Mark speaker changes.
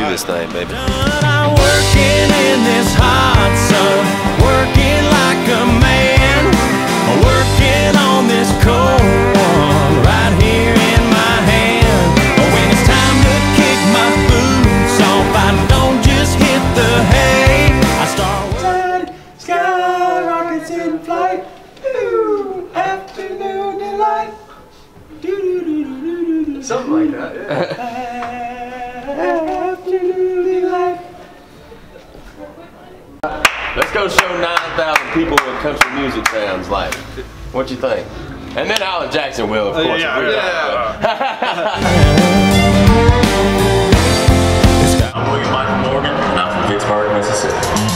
Speaker 1: this thing, baby.
Speaker 2: I'm working in this hot sun, working like a man, working on this cold one right here in my hand. When it's time to kick my boots off, I don't just hit the hay. I start sky rockets in flight, afternoon delight.
Speaker 3: Something like that, yeah.
Speaker 2: Afternoon delight.
Speaker 1: Let's go show 9,000 people what country music sounds like. What you think? And then Alan Jackson will, of course.
Speaker 3: Yeah.
Speaker 4: I'm William Michael Morgan, and I'm from Vicksburg, Mississippi.